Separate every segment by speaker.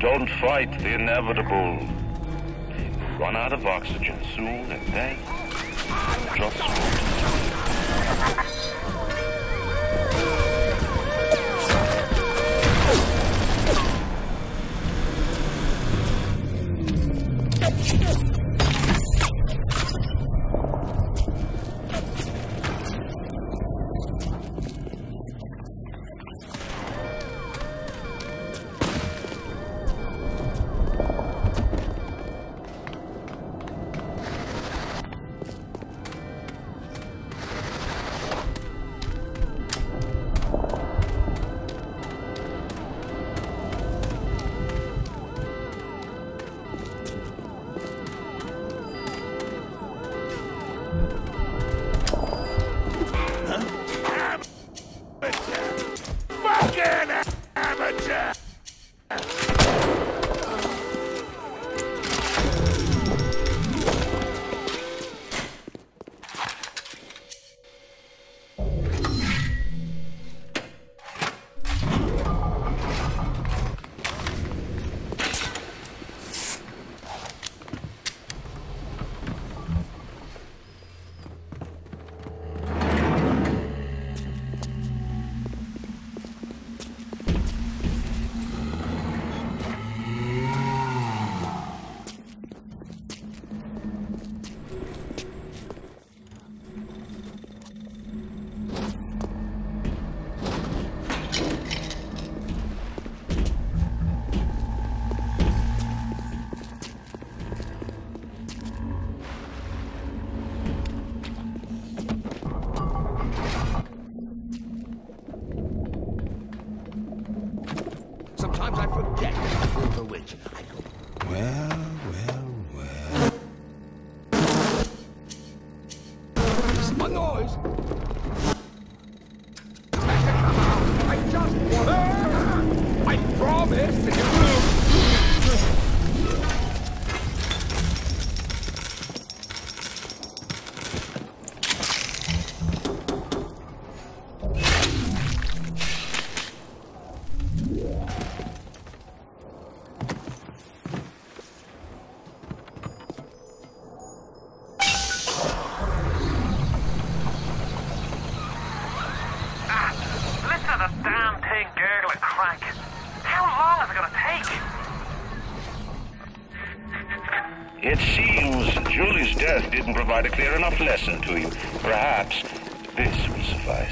Speaker 1: Don't fight the inevitable. You'll run out of oxygen soon, and then just wait.
Speaker 2: Sometimes I forget that I'm the witch. I go,
Speaker 3: Well.
Speaker 2: this is my noise. I just want I promise that you will.
Speaker 1: It seems Julie's death didn't provide a clear enough lesson to you. Perhaps this will suffice.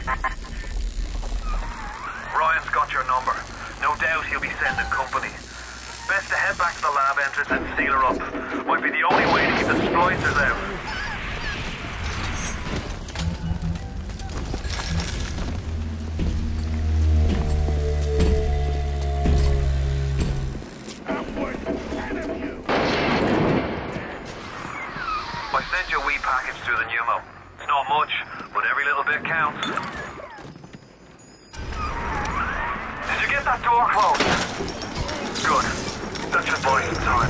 Speaker 4: Ryan's got your number. No doubt he'll be sending company. Best to head back to the lab entrance and seal her up. Might be the only way to keep the splicers out. I sent you a wee package through the pneumo. It's not much, but every little bit counts. Did you get that door closed? Good. That should buy some time.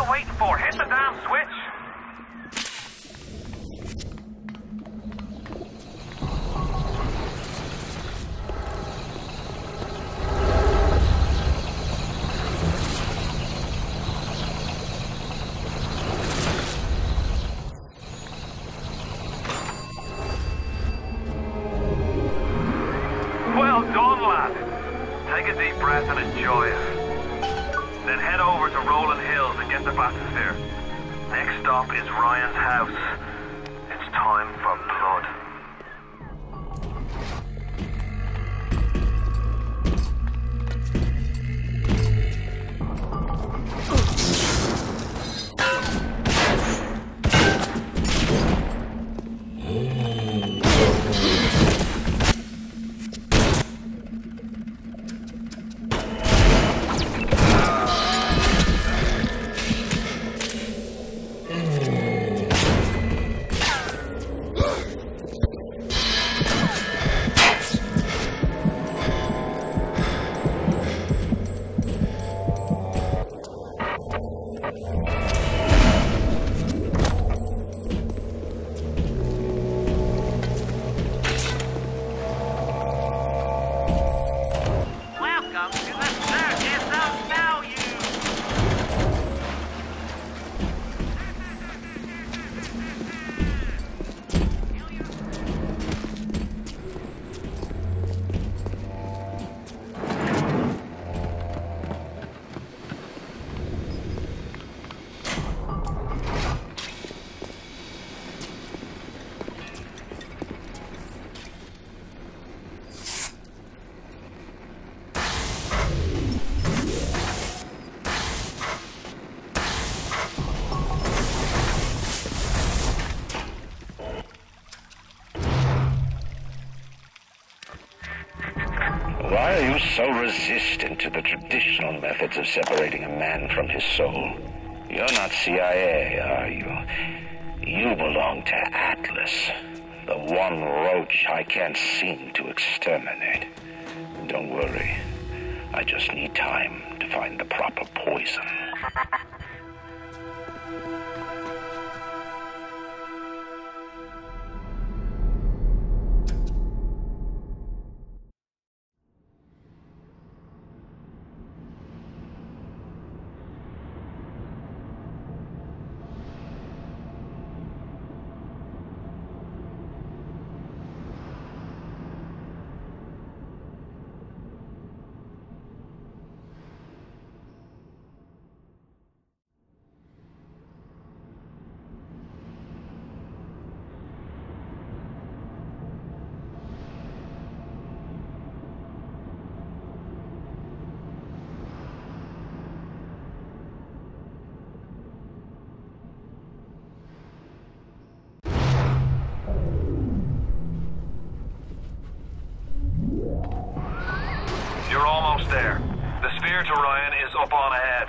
Speaker 4: you waiting for? Hit the damn switch! Well done, lad. Take a deep breath and enjoy it. Then head over to Rolling Hills and get the bathysphere. Next stop is Ryan's house. It's time for blood.
Speaker 1: Why are you so resistant to the traditional methods of separating a man from his soul? You're not CIA, are you? You belong to Atlas, the one roach I can't seem to exterminate. Don't worry. I just need time to find the proper poison.
Speaker 4: You're almost there. The sphere to Ryan is up on ahead.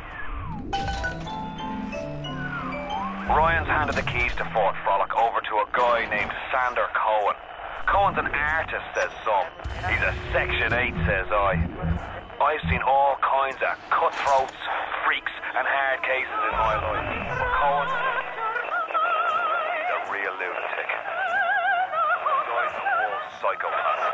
Speaker 4: Ryan's handed the keys to Fort Frolic over to a guy named Sander Cohen. Cohen's an artist, says some. He's a Section 8, says I. I've seen all kinds of cutthroats, freaks, and hard cases in my life. But Cohen, he's a real lunatic. The guy's a wolf psychopath.